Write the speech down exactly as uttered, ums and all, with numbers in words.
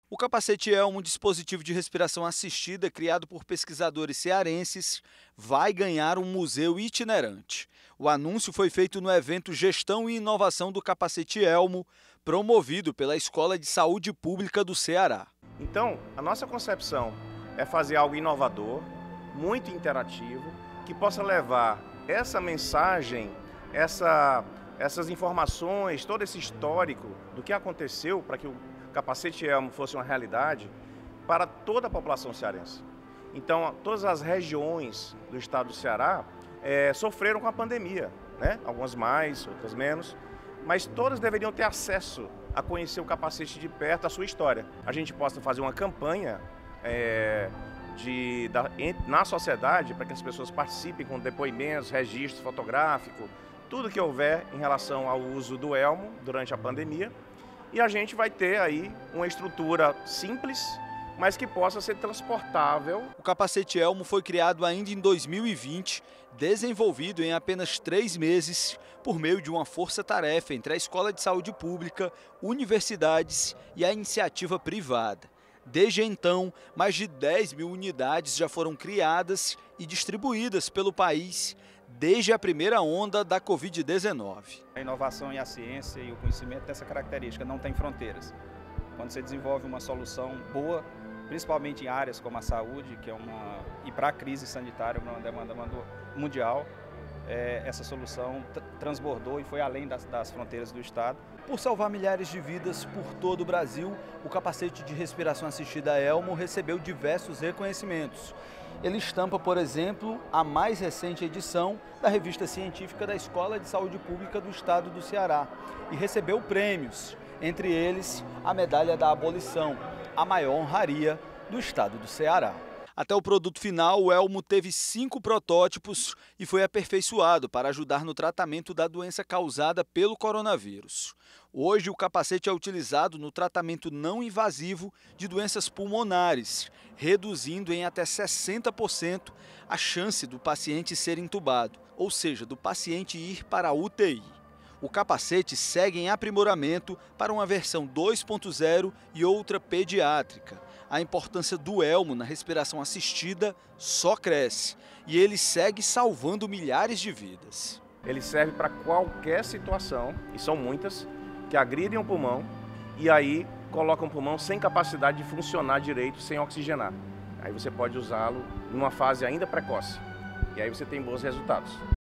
O capacete é um dispositivo de respiração assistida criado por pesquisadores cearenses, vai ganhar um museu itinerante. O anúncio foi feito no evento Gestão e Inovação do Capacete Elmo, promovido pela Escola de Saúde Pública do Ceará. Então, a nossa concepção é fazer algo inovador, muito interativo, que possa levar essa mensagem, essa, essas informações, todo esse histórico do que aconteceu para que o capacete Elmo fosse uma realidade para toda a população cearense. Então, todas as regiões do estado do Ceará é, sofreram com a pandemia, né? Algumas mais, outras menos, mas todas deveriam ter acesso a conhecer o capacete de perto, a sua história. A gente possa fazer uma campanha é, de, da, na sociedade para que as pessoas participem com depoimentos, registros fotográficos, tudo que houver em relação ao uso do elmo durante a pandemia. E a gente vai ter aí uma estrutura simples, mas que possa ser transportável. O capacete Elmo foi criado ainda em dois mil e vinte, desenvolvido em apenas três meses, por meio de uma força-tarefa entre a Escola de Saúde Pública, universidades e a iniciativa privada. Desde então, mais de dez mil unidades já foram criadas e distribuídas pelo país desde a primeira onda da covid dezenove. A inovação e a ciência e o conhecimento tem essa característica, não tem fronteiras. Quando você desenvolve uma solução boa, principalmente em áreas como a saúde, que é uma e para a crise sanitária, uma demanda mundial, é, essa solução transbordou e foi além das, das fronteiras do estado. Por salvar milhares de vidas por todo o Brasil, o capacete de respiração assistida Elmo recebeu diversos reconhecimentos. Ele estampa, por exemplo, a mais recente edição da revista científica da Escola de Saúde Pública do Estado do Ceará e recebeu prêmios, entre eles a Medalha da Abolição, a maior honraria do Estado do Ceará. Até o produto final, o Elmo teve cinco protótipos e foi aperfeiçoado para ajudar no tratamento da doença causada pelo coronavírus. Hoje, o capacete é utilizado no tratamento não invasivo de doenças pulmonares, reduzindo em até sessenta por cento a chance do paciente ser entubado, ou seja, do paciente ir para a U T I. O capacete segue em aprimoramento para uma versão dois ponto zero e outra pediátrica. A importância do elmo na respiração assistida só cresce e ele segue salvando milhares de vidas. Ele serve para qualquer situação, e são muitas, que agridem o pulmão e aí colocam o pulmão sem capacidade de funcionar direito, sem oxigenar. Aí você pode usá-lo numa fase ainda precoce e aí você tem bons resultados.